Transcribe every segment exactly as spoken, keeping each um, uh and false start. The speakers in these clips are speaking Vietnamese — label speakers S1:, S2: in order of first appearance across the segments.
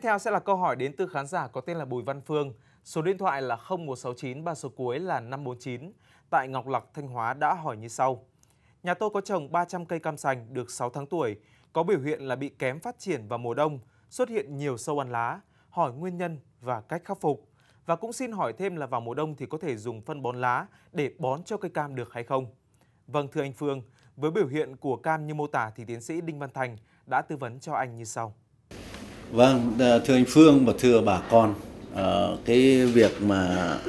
S1: Theo sẽ là câu hỏi đến từ khán giả có tên là Bùi Văn Phương, số điện thoại là không một sáu chín ba số cuối là năm bốn chín, tại Ngọc Lặc, Thanh Hóa đã hỏi như sau. Nhà tôi có trồng ba trăm cây cam sành được sáu tháng tuổi, có biểu hiện là bị kém phát triển vào mùa đông, xuất hiện nhiều sâu ăn lá, hỏi nguyên nhân và cách khắc phục. Và cũng xin hỏi thêm là vào mùa đông thì có thể dùng phân bón lá để bón cho cây cam được hay không? Vâng, thưa anh Phương, với biểu hiện của cam như mô tả thì tiến sĩ Đinh Văn Thành đã tư vấn cho anh như sau.
S2: Vâng, thưa anh Phương và thưa bà con, cái việc mà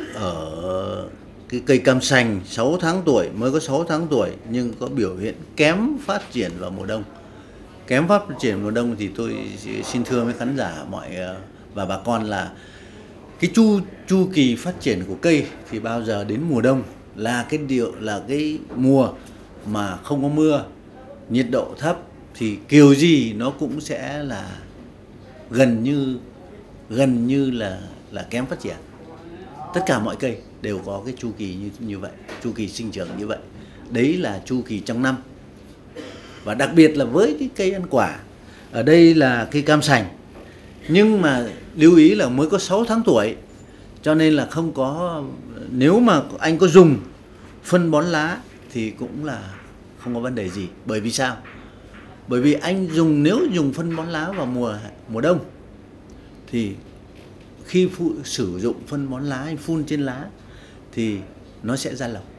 S2: ở cái cây cam sành sáu tháng tuổi, mới có sáu tháng tuổi nhưng có biểu hiện kém phát triển vào mùa đông. Kém phát triển mùa đông thì tôi xin thưa với khán giả mọi và bà con là cái chu chu kỳ phát triển của cây thì bao giờ đến mùa đông là cái điều là cái mùa mà không có mưa, nhiệt độ thấp thì kiểu gì nó cũng sẽ là gần như gần như là là kém phát triển. Tất cả mọi cây đều có cái chu kỳ như như vậy, chu kỳ sinh trưởng như vậy. Đấy là chu kỳ trong năm. Và đặc biệt là với cái cây ăn quả, ở đây là cây cam sành. Nhưng mà lưu ý là mới có sáu tháng tuổi, cho nên là không có, nếu mà anh có dùng phân bón lá thì cũng là không có vấn đề gì. Bởi vì sao? Bởi vì anh dùng nếu dùng phân bón lá vào mùa mùa đông thì khi phụ, sử dụng phân bón lá anh phun trên lá thì nó sẽ ra lộc.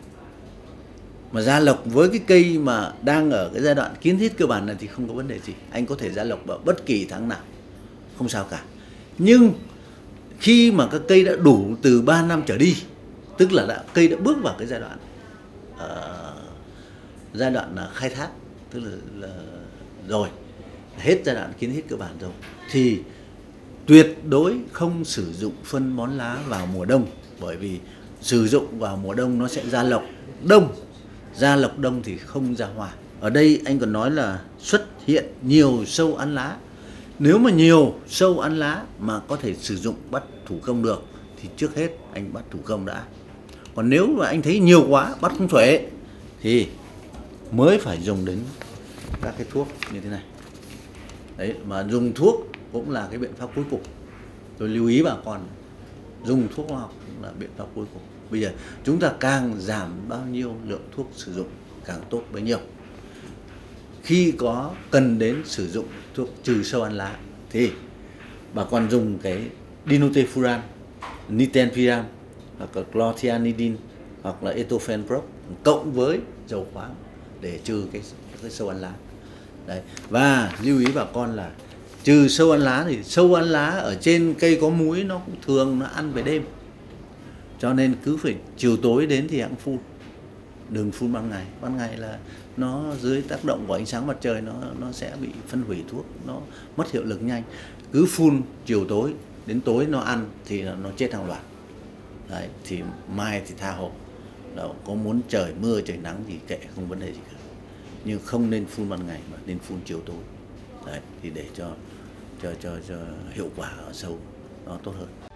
S2: Mà ra lộc với cái cây mà đang ở cái giai đoạn kiến thiết cơ bản này thì không có vấn đề gì. Anh có thể ra lộc vào bất kỳ tháng nào, không sao cả. Nhưng khi mà các cây đã đủ từ ba năm trở đi, tức là đã, cây đã bước vào cái giai đoạn uh, giai đoạn là khai thác, tức là, là rồi hết giai đoạn kiến thiết cơ bản rồi, thì tuyệt đối không sử dụng phân bón lá vào mùa đông. Bởi vì sử dụng vào mùa đông nó sẽ ra lộc đông, ra lộc đông thì không ra hoa. Ở đây anh còn nói là xuất hiện nhiều sâu ăn lá. Nếu mà nhiều sâu ăn lá mà có thể sử dụng bắt thủ công được thì trước hết anh bắt thủ công đã. Còn nếu mà anh thấy nhiều quá bắt không xuể thì mới phải dùng đến các cái thuốc như thế này. Đấy, mà dùng thuốc cũng là cái biện pháp cuối cùng. Tôi lưu ý bà con, dùng thuốc hóa học cũng là biện pháp cuối cùng. Bây giờ chúng ta càng giảm bao nhiêu lượng thuốc sử dụng càng tốt bấy nhiêu. Khi có cần đến sử dụng thuốc trừ sâu ăn lá thì bà con dùng cái Dinotefuran, Nitenpiram hoặc là Chlorthalidin hoặc là Etofenprop cộng với dầu khoáng để trừ cái, cái sâu ăn lá. Đấy. Và lưu ý bà con là trừ sâu ăn lá thì sâu ăn lá ở trên cây có múi nó cũng thường nó ăn về đêm. Cho nên cứ phải chiều tối đến thì hẵng phun. Đừng phun ban ngày. Ban ngày là nó dưới tác động của ánh sáng mặt trời nó nó sẽ bị phân hủy thuốc, nó mất hiệu lực nhanh. Cứ phun chiều tối, đến tối nó ăn thì nó chết hàng loạt. Đấy, thì mai thì tha hồ. Đó, có muốn trời mưa trời nắng thì kệ, không vấn đề gì cả. Nhưng không nên phun ban ngày mà nên phun chiều tối. Đấy, thì để cho cho cho cho hiệu quả ở sâu nó tốt hơn.